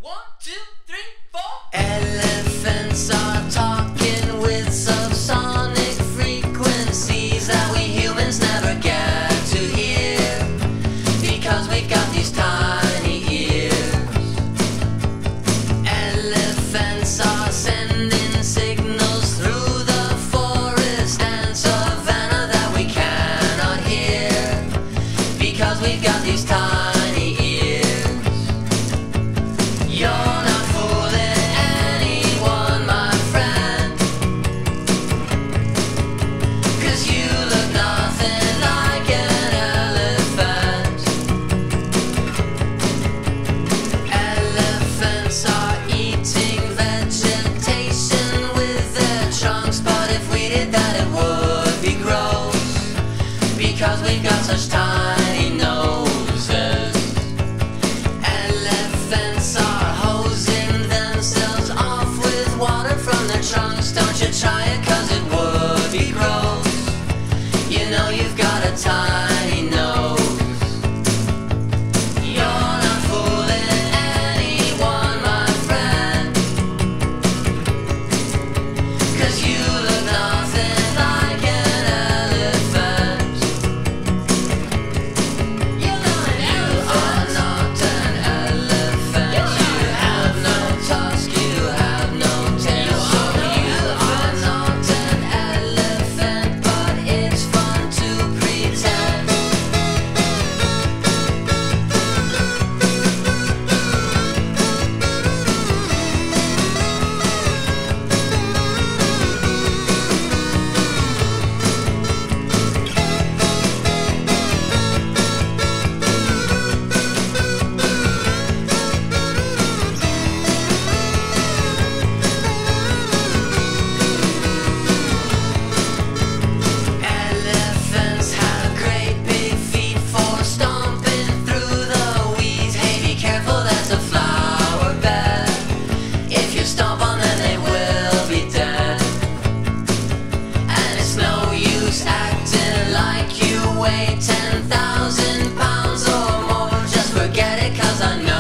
1, 2, 3, 4. Elephants are talking with subsonic frequencies that we humans never get to hear, because we've got these tiny ears. Elephants are sending signals through the forest and savanna that we cannot hear, because we've got these tiny ears. You're not fooling anyone, my friend, 'cause you look nothing like an elephant. Elephants are eating vegetation with their trunks, but if we did that it would be gross, because we've got such tiny noses. Elephants are hosing themselves off with water from their trunks. Don't you try it, 'cause it would be gross. You know you've got a tiny nose. You're not fooling anyone, my friend, 'cause you look nothing like an elephant. You are not an elephant. You have no tusk, you have no tail. So you are not an elephant, but it's fun to pretend. Elephants have great big feet for stomping through the weeds. Hey, be careful, that's a flower bed. If you stomp on them, they will be dead. And it's no use acting like you weigh 10,000 pounds or more. Just forget it, 'cause I know